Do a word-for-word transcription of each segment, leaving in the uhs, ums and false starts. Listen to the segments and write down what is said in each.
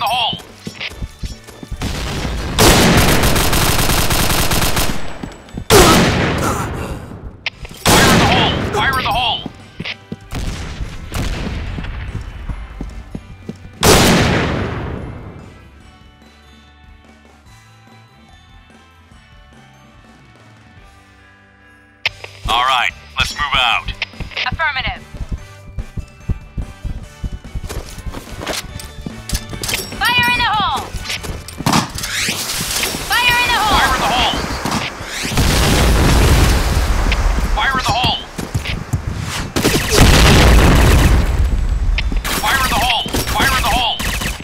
the hole! Fire in the hole! All right, let's move out. Affirmative. Fire in the hole! Fire in the hole! Fire in the hole! Fire in the hole! Fire in the hole! Fire in the hole!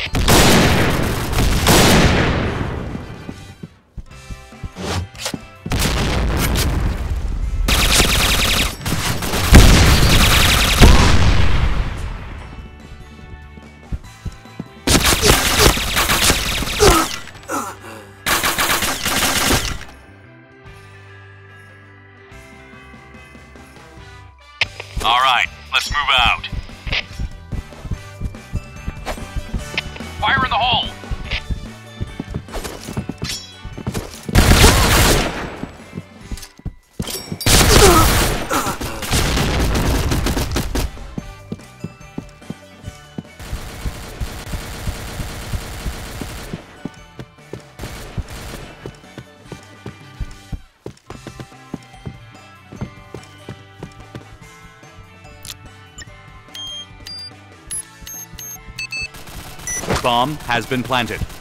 All right, let's move out. Fire in the hole! Bomb has been planted.